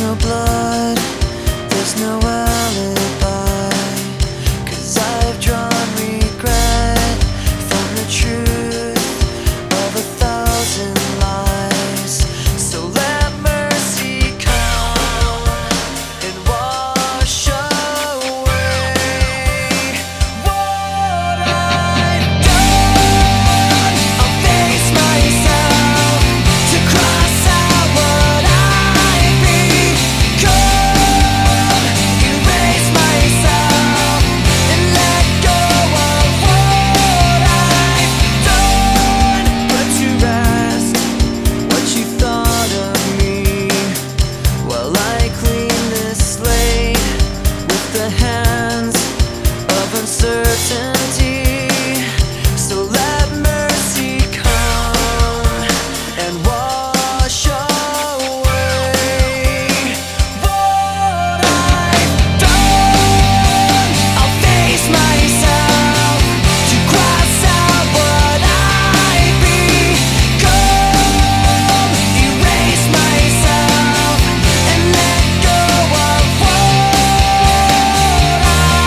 no blood, there's no alibi, 'cause I've drawn regret from the truth of 1,000 lies. So let mercy come and wash away what I've done. I'll face myself to cross out what I've become, erase myself and let go of what I've done. Put to rest what you thought of me, while I clean this slate with the hands of uncertainty. So let mercy come and wash away what I've done. I'll face myself to cross out what I've become, erase myself and let go of what I've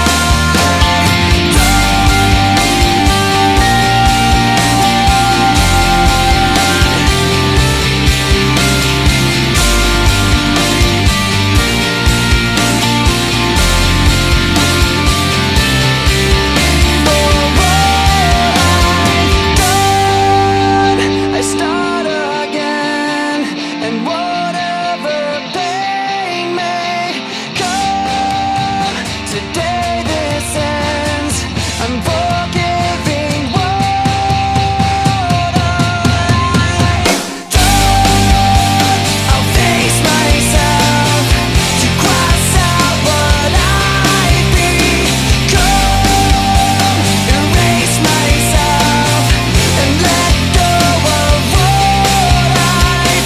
I start again, and whatever pain may come, today this ends. I'm forgiving what I've done. I'll face myself to cross out what I've become, erase myself and let go of what I've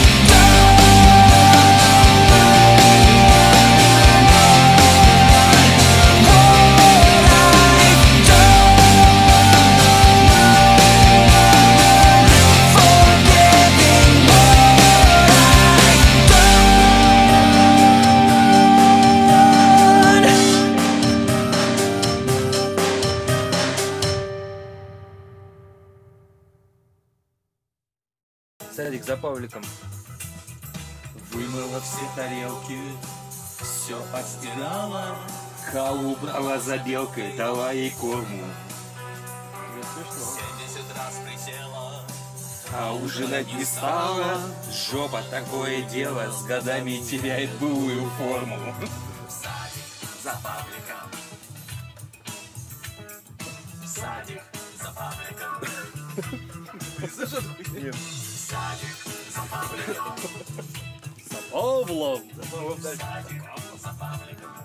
Садик за Павликом. Вымыла все тарелки, все отстирала, халу брала за белкой, дала ей корму. 70 раз присела, а ужинать не стала. Жопа, такое дело, с годами теряет былую форму. Садик за Павликом. Садик за Павликом. Садик за Павликом. Павлом! Садик за Павликом.